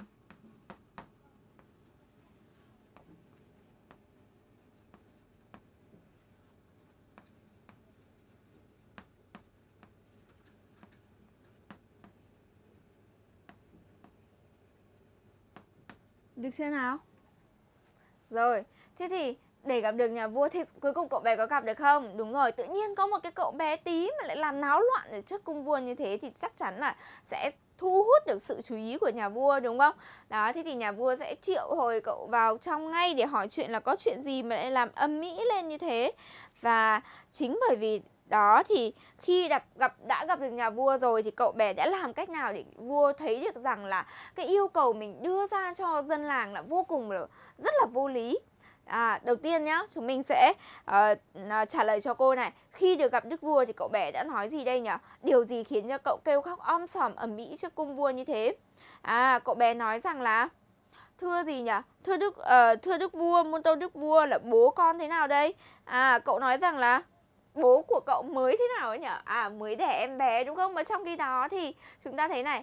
Được chưa nào? Rồi, thế thì để gặp được nhà vua thì cuối cùng cậu bé có gặp được không? Đúng rồi, tự nhiên có một cái cậu bé tí mà lại làm náo loạn ở trước cung vua như thế thì chắc chắn là sẽ thu hút được sự chú ý của nhà vua, đúng không? Đó, thế thì nhà vua sẽ triệu hồi cậu vào trong ngay để hỏi chuyện là có chuyện gì mà lại làm âm ĩ lên như thế. Và chính bởi vì đó thì khi gặp, gặp đã gặp được nhà vua rồi thì cậu bé đã làm cách nào để vua thấy được rằng là cái yêu cầu mình đưa ra cho dân làng là vô cùng là rất là vô lý. À, đầu tiên nhá, chúng mình sẽ uh, uh, trả lời cho cô này. Khi được gặp đức vua thì cậu bé đã nói gì đây nhỉ? Điều gì khiến cho cậu kêu khóc om sòm ầm ĩ trước cung vua như thế? À, cậu bé nói rằng là: Thưa gì nhỉ? Thưa đức uh, thưa đức vua, muôn tâu đức vua, là bố con thế nào đây? À, cậu nói rằng là bố của cậu mới thế nào ấy nhỉ? À, mới đẻ em bé, đúng không? Mà trong khi đó thì chúng ta thấy này,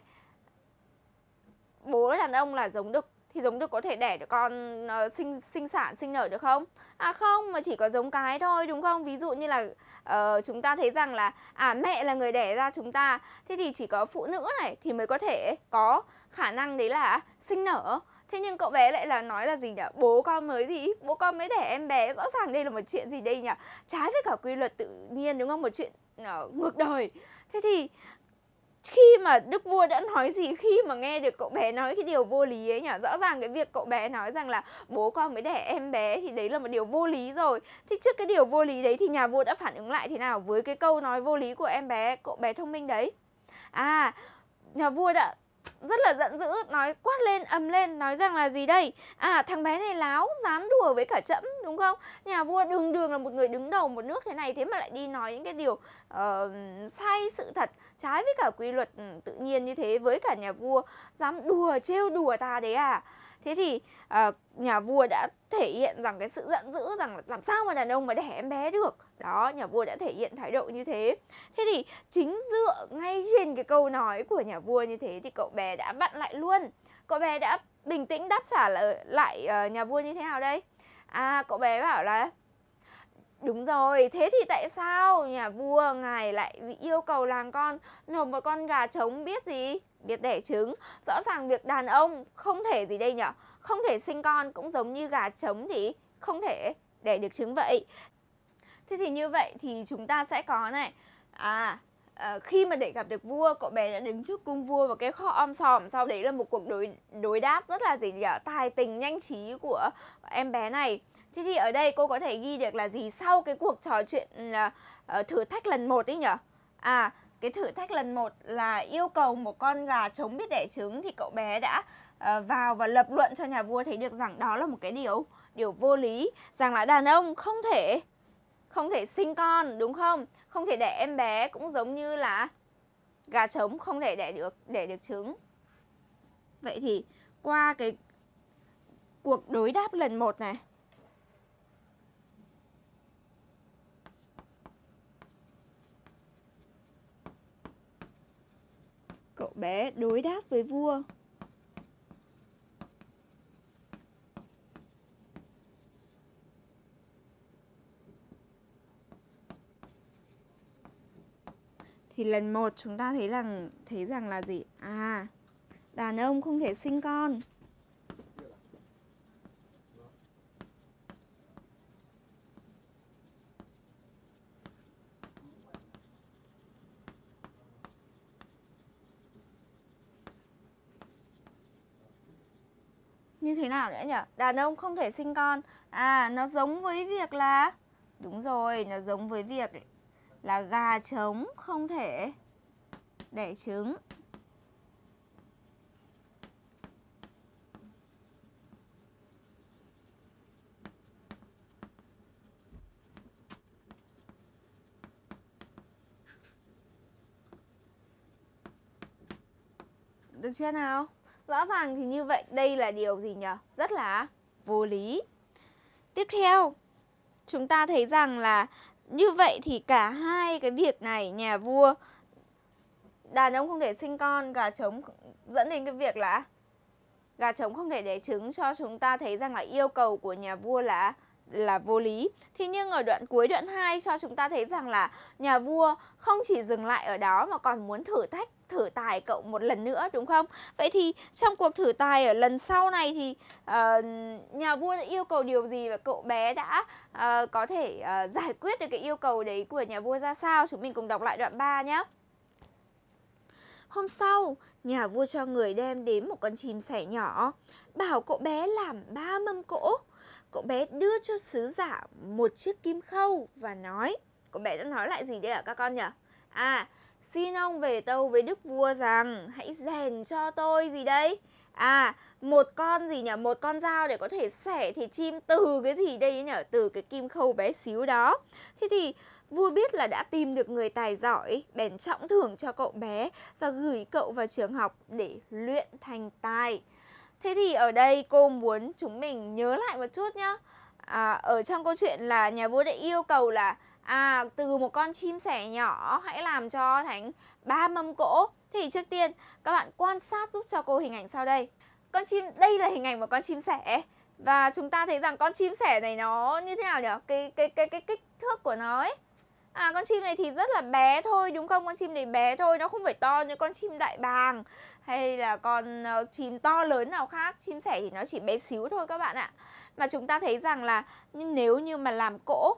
bố đàn ông là giống đực, thì giống đực có thể đẻ được con uh, sinh sinh sản, sinh nở được không? À không, mà chỉ có giống cái thôi, đúng không? Ví dụ như là uh, chúng ta thấy rằng là à mẹ là người đẻ ra chúng ta, thế thì chỉ có phụ nữ này thì mới có thể có khả năng đấy là sinh nở. Thế nhưng cậu bé lại là nói là gì nhỉ? Bố con mới gì? Bố con mới đẻ em bé. Rõ ràng đây là một chuyện gì đây nhỉ? Trái với cả quy luật tự nhiên, đúng không? Một chuyện uh, ngược đời. Thế thì khi mà đức vua đã nói gì khi mà nghe được cậu bé nói cái điều vô lý ấy nhỉ? Rõ ràng cái việc cậu bé nói rằng là bố con mới đẻ em bé thì đấy là một điều vô lý rồi. Thì trước cái điều vô lý đấy thì nhà vua đã phản ứng lại thế nào với cái câu nói vô lý của em bé, cậu bé thông minh đấy? À, nhà vua đã rất là giận dữ, nói quát lên, ầm lên, nói rằng là gì đây? À, thằng bé này láo, dám đùa với cả trẫm, đúng không? Nhà vua đường đường là một người đứng đầu một nước thế này, thế mà lại đi nói những cái điều uh, sai sự thật, trái với cả quy luật um, tự nhiên như thế với cả nhà vua, dám đùa, trêu đùa ta đấy à? Thế thì uh, nhà vua đã thể hiện rằng cái sự giận dữ rằng là làm sao mà đàn ông mà đẻ em bé được. Đó, nhà vua đã thể hiện thái độ như thế. Thế thì chính dựa ngay trên cái câu nói của nhà vua như thế thì cậu bé đã vặn lại luôn. Cậu bé đã bình tĩnh đáp trả lại uh, nhà vua như thế nào đây? À, cậu bé bảo là: Đúng rồi, thế thì tại sao nhà vua ngài lại yêu cầu làng con nộp một con gà trống biết gì? Biết đẻ trứng. Rõ ràng việc đàn ông không thể gì đây nhỉ? Không thể sinh con cũng giống như gà trống thì không thể đẻ được trứng vậy. Thế thì như vậy thì chúng ta sẽ có này. À, à khi mà để gặp được vua, cậu bé đã đứng trước cung vua và cái kho om sòm. Sau đấy là một cuộc đối đối đáp rất là gì nhỉ? Tài tình nhanh trí của em bé này. Thế thì ở đây cô có thể ghi được là gì? Sau cái cuộc trò chuyện là uh, thử thách lần một ấy nhỉ? À, cái thử thách lần một là yêu cầu một con gà trống biết đẻ trứng, thì cậu bé đã uh, vào và lập luận cho nhà vua thấy được rằng đó là một cái điều điều vô lý, rằng là đàn ông không thể không thể sinh con, đúng không? Không thể đẻ em bé, cũng giống như là gà trống không thể đẻ được đẻ được trứng. Vậy thì qua cái cuộc đối đáp lần một này, cậu bé đối đáp với vua. Thì lần một chúng ta thấy rằng thấy rằng là gì? À, đàn ông không thể sinh con. Như thế nào nữa nhỉ? Đàn ông không thể sinh con. À, nó giống với việc là, đúng rồi, nó giống với việc là gà trống không thể đẻ trứng. Được chưa nào? Rõ ràng thì như vậy đây là điều gì nhỉ? Rất là vô lý. Tiếp theo, chúng ta thấy rằng là như vậy thì cả hai cái việc này, nhà vua, đàn ông không thể sinh con, gà trống, dẫn đến cái việc là gà trống không thể đẻ trứng, cho chúng ta thấy rằng là yêu cầu của nhà vua là là vô lý. Thế nhưng ở đoạn cuối đoạn hai cho chúng ta thấy rằng là nhà vua không chỉ dừng lại ở đó mà còn muốn thử thách, thử tài cậu một lần nữa, đúng không? Vậy thì trong cuộc thử tài ở lần sau này thì uh, nhà vua đã yêu cầu điều gì và cậu bé đã uh, có thể uh, giải quyết được cái yêu cầu đấy của nhà vua ra sao? Chúng mình cùng đọc lại đoạn ba nhé. Hôm sau, nhà vua cho người đem đến một con chim sẻ nhỏ, bảo cậu bé làm ba mâm cỗ. Cậu bé đưa cho sứ giả một chiếc kim khâu và nói, cậu bé đã nói lại gì đây hả các con nhỉ? À, xin ông về tâu với đức vua rằng hãy rèn cho tôi gì đây? À, một con gì nhỉ? Một con dao để có thể xẻ thịt chim từ cái gì đây nhỉ? Từ cái kim khâu bé xíu đó. Thế thì vua biết là đã tìm được người tài giỏi, bèn trọng thưởng cho cậu bé và gửi cậu vào trường học để luyện thành tài. Thế thì ở đây cô muốn chúng mình nhớ lại một chút nhá. À, ở trong câu chuyện là nhà vua đã yêu cầu là à, từ một con chim sẻ nhỏ hãy làm cho thành ba mâm cỗ. Thì trước tiên các bạn quan sát giúp cho cô hình ảnh sau đây. Con chim, đây là hình ảnh một con chim sẻ. Và chúng ta thấy rằng con chim sẻ này nó như thế nào nhỉ? Cái, cái, cái, cái kích thước của nó ấy. À, con chim này thì rất là bé thôi, đúng không? Con chim này bé thôi, nó không phải to như con chim đại bàng hay là con uh, chim to lớn nào khác. Chim sẻ thì nó chỉ bé xíu thôi các bạn ạ. Mà chúng ta thấy rằng là nhưng nếu như mà làm cỗ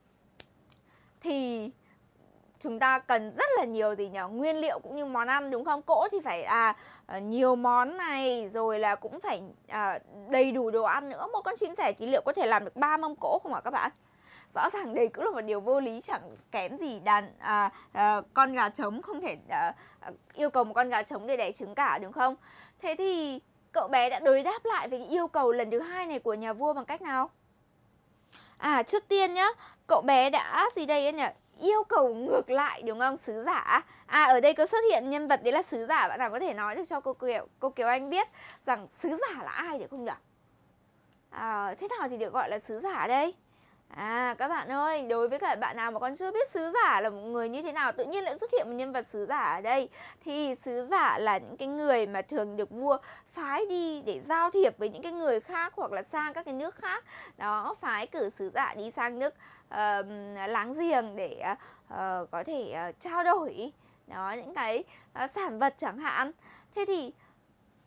thì chúng ta cần rất là nhiều gì nhỉ? Nguyên liệu cũng như món ăn, đúng không? Cỗ thì phải à nhiều món này, rồi là cũng phải à, đầy đủ đồ ăn nữa. Một con chim sẻ thì liệu có thể làm được ba mâm cỗ không ạ các bạn? Rõ ràng đây cũng là một điều vô lý, chẳng kém gì đàn à, à, con gà trống không thể à, yêu cầu một con gà trống để đẻ trứng cả, đúng không? Thế thì cậu bé đã đối đáp lại với cái yêu cầu lần thứ hai này của nhà vua bằng cách nào? À, trước tiên nhá, cậu bé đã gì đây ấy nhỉ? Yêu cầu ngược lại, đúng không? Sứ giả. À, ở đây có xuất hiện nhân vật đấy là sứ giả. Bạn nào có thể nói được cho cô Kiều, cô Kiều Anh biết rằng sứ giả là ai được không nhỉ? À, thế nào thì được gọi là sứ giả đây? À, các bạn ơi, đối với cả bạn nào mà còn chưa biết sứ giả là một người như thế nào, tự nhiên lại xuất hiện một nhân vật sứ giả ở đây. Thì sứ giả là những cái người mà thường được vua phái đi để giao thiệp với những cái người khác hoặc là sang các cái nước khác. Đó, phái cử sứ giả đi sang nước uh, láng giềng để uh, có thể uh, trao đổi đó những cái uh, sản vật chẳng hạn. Thế thì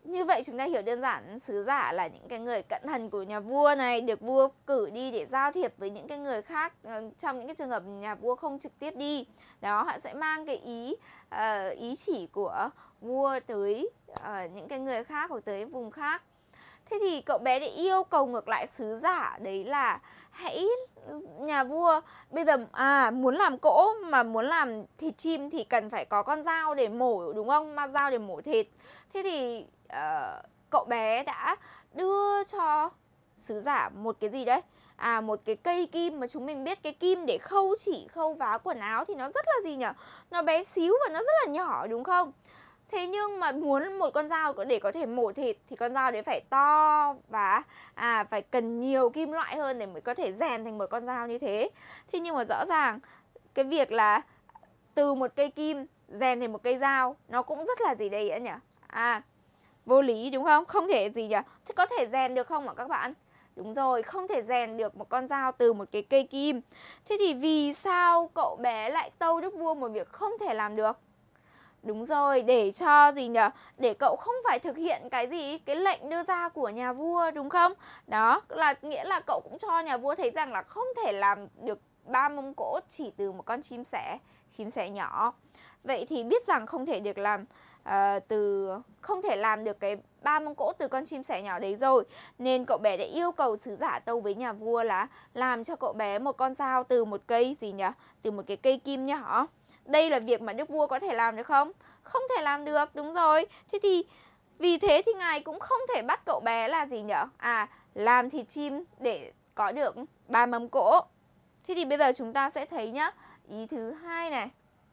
Như vậy chúng ta hiểu đơn giản sứ giả là những cái người cận thần của nhà vua này, được vua cử đi để giao thiệp với những cái người khác ờ, trong những cái trường hợp nhà vua không trực tiếp đi. Đó, họ sẽ mang cái ý ờ, ý chỉ của vua tới ờ, những cái người khác hoặc tới vùng khác. Thế thì cậu bé lại yêu cầu ngược lại sứ giả đấy là hãy nhà vua bây giờ à muốn làm cỗ mà muốn làm thịt chim thì cần phải có con dao để mổ đúng không? Mà dao để mổ thịt. Thế thì uh, cậu bé đã đưa cho sứ giả một cái gì đấy? À một cái cây kim mà chúng mình biết cái kim để khâu chỉ khâu vá quần áo thì nó rất là gì nhỉ? Nó bé xíu và nó rất là nhỏ đúng không? Thế nhưng mà muốn một con dao để có thể mổ thịt thì con dao đấy phải to và à phải cần nhiều kim loại hơn để mới có thể rèn thành một con dao như thế. Thế nhưng mà rõ ràng cái việc là từ một cây kim rèn thành một cây dao nó cũng rất là gì đây ạ nhỉ? À vô lý đúng không? Không thể gì nhỉ? Thế có thể rèn được không ạ các bạn? Đúng rồi, không thể rèn được một con dao từ một cái cây kim. Thế thì vì sao cậu bé lại tâu đức vua một việc không thể làm được? Đúng rồi, để cho gì nhỉ? Để cậu không phải thực hiện cái gì? Cái lệnh đưa ra của nhà vua đúng không? Đó là nghĩa là cậu cũng cho nhà vua thấy rằng là không thể làm được ba mâm cỗ chỉ từ một con chim sẻ, chim sẻ nhỏ. Vậy thì biết rằng không thể được làm uh, từ không thể làm được cái ba mâm cỗ từ con chim sẻ nhỏ đấy rồi, nên cậu bé đã yêu cầu sứ giả tâu với nhà vua là làm cho cậu bé một con dao từ một cây gì nhỉ? Từ một cái cây kim nhỏ. Đây là việc mà đức vua có thể làm được không? Không thể làm được, đúng rồi. Thế thì vì thế thì ngài cũng không thể bắt cậu bé là gì nhỉ? À, làm thịt chim để có được ba mâm cỗ. Thế thì bây giờ chúng ta sẽ thấy nhá, ý thứ hai này.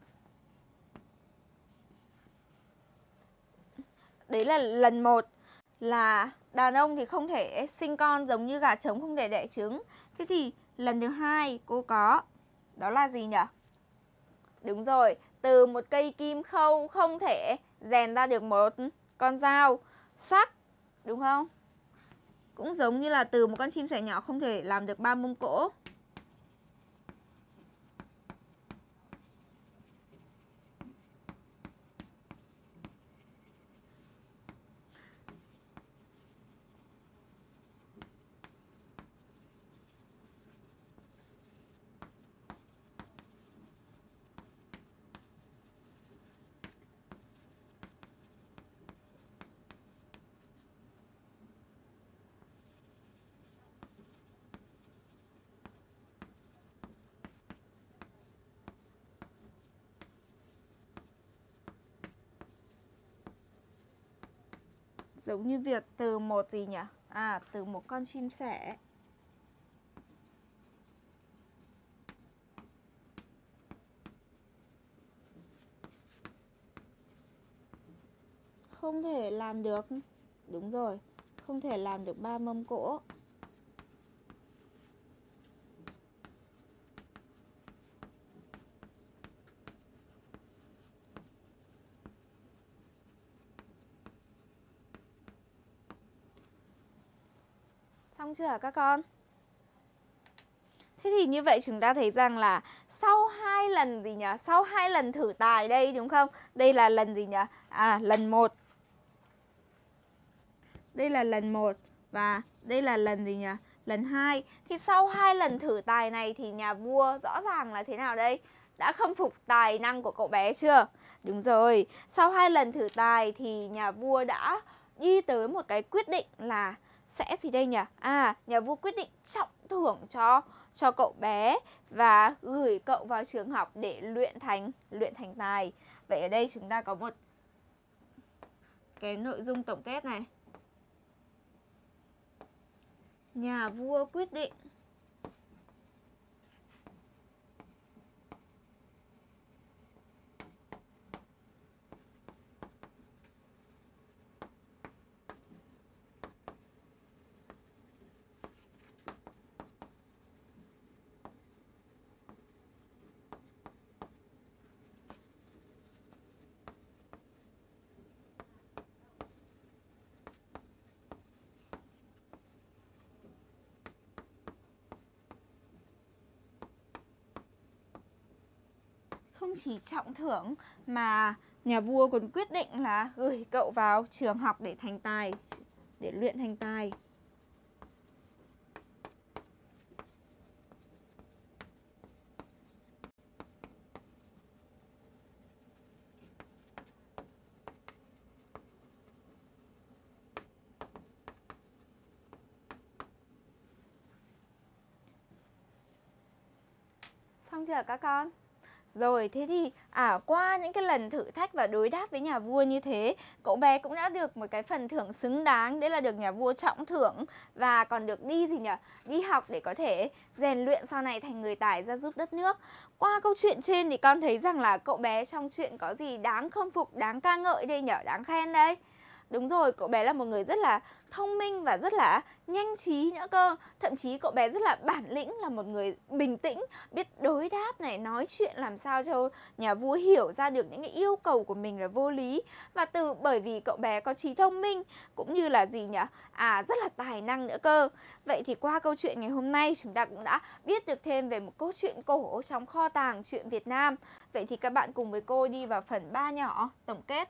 Đấy là lần một là đàn ông thì không thể sinh con giống như gà trống không thể đẻ trứng. Thế thì lần thứ hai cô có đó là gì nhỉ? Đúng rồi, từ một cây kim khâu không thể rèn ra được một con dao sắc, đúng không? Cũng giống như là từ một con chim sẻ nhỏ không thể làm được ba mâm cỗ. Giống như việc từ một gì nhỉ? À, từ một con chim sẻ. Không thể làm được. Đúng rồi, không thể làm được ba mâm cỗ. Xong chưa hả các con? Thế thì như vậy chúng ta thấy rằng là sau hai lần gì nhỉ? Sau hai lần thử tài đây đúng không? Đây là lần gì nhỉ? À, lần một. Đây là lần một và đây là lần gì nhỉ? Lần hai. Thì sau hai lần thử tài này thì nhà vua rõ ràng là thế nào đây? Đã khâm phục tài năng của cậu bé chưa? Đúng rồi. Sau hai lần thử tài thì nhà vua đã đi tới một cái quyết định là sẽ gì đây nhỉ? À, nhà vua quyết định trọng thưởng cho cho cậu bé và gửi cậu vào trường học để luyện thành luyện thành tài. Vậy ở đây chúng ta có một cái nội dung tổng kết này. Nhà vua quyết định không chỉ trọng thưởng mà Nhà vua còn quyết định là gửi cậu vào trường học để thành tài, để luyện thành tài. Xong chưa các con? Rồi, thế thì à, qua những cái lần thử thách và đối đáp với nhà vua như thế, cậu bé cũng đã được một cái phần thưởng xứng đáng, đấy là được nhà vua trọng thưởng và còn được đi gì nhỉ? Đi học để có thể rèn luyện sau này thành người tài ra giúp đất nước. Qua câu chuyện trên thì con thấy rằng là cậu bé trong chuyện có gì đáng khâm phục, đáng ca ngợi đây nhỉ? Đáng khen đây. Đúng rồi, cậu bé là một người rất là thông minh và rất là nhanh trí nữa cơ. Thậm chí cậu bé rất là bản lĩnh, là một người bình tĩnh, biết đối đáp này, nói chuyện làm sao cho nhà vua hiểu ra được những cái yêu cầu của mình là vô lý. Và từ bởi vì cậu bé có trí thông minh cũng như là gì nhỉ? À, rất là tài năng nữa cơ. Vậy thì qua câu chuyện ngày hôm nay chúng ta cũng đã biết được thêm về một câu chuyện cổ trong kho tàng truyện Việt Nam. Vậy thì các bạn cùng với cô đi vào phần ba nhỏ tổng kết.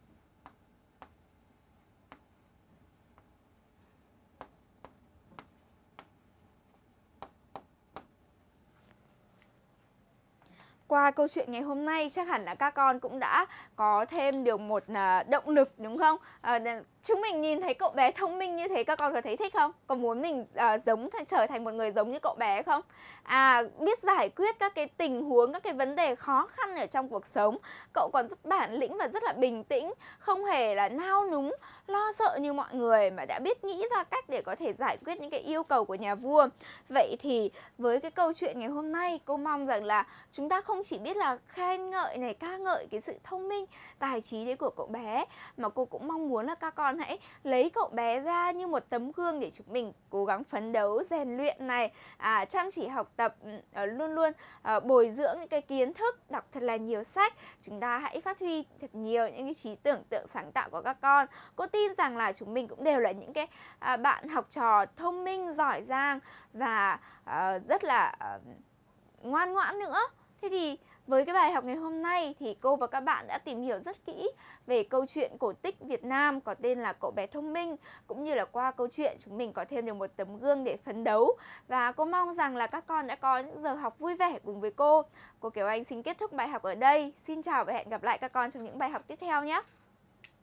Qua câu chuyện ngày hôm nay chắc hẳn là các con cũng đã có thêm được một à, động lực đúng không? À, chúng mình nhìn thấy cậu bé thông minh như thế các con có thấy thích không? Có muốn mình à, giống trở thành một người giống như cậu bé không? À, biết giải quyết các cái tình huống, các cái vấn đề khó khăn ở trong cuộc sống. Cậu còn rất bản lĩnh và rất là bình tĩnh, không hề là nao núng, lo sợ như mọi người mà đã biết nghĩ ra cách để có thể giải quyết những cái yêu cầu của nhà vua. Vậy thì với cái câu chuyện ngày hôm nay, cô mong rằng là chúng ta không chỉ biết là khen ngợi này, ca ngợi cái sự thông minh, tài trí đấy của cậu bé, mà cô cũng mong muốn là các con hãy lấy cậu bé ra như một tấm gương để chúng mình cố gắng phấn đấu, rèn luyện này, à, chăm chỉ học tập, uh, luôn luôn uh, bồi dưỡng những cái kiến thức, đọc thật là nhiều sách. Chúng ta hãy phát huy thật nhiều những cái trí tưởng tượng sáng tạo của các con. Cô tin rằng là chúng mình cũng đều là những cái uh, bạn học trò thông minh, giỏi giang và uh, rất là uh, ngoan ngoãn nữa. Thế thì với cái bài học ngày hôm nay thì cô và các bạn đã tìm hiểu rất kỹ về câu chuyện cổ tích Việt Nam có tên là Cậu bé thông minh, cũng như là qua câu chuyện chúng mình có thêm được một tấm gương để phấn đấu. Và cô mong rằng là các con đã có những giờ học vui vẻ cùng với cô. Cô Kiều Anh xin kết thúc bài học ở đây. Xin chào và hẹn gặp lại các con trong những bài học tiếp theo nhé.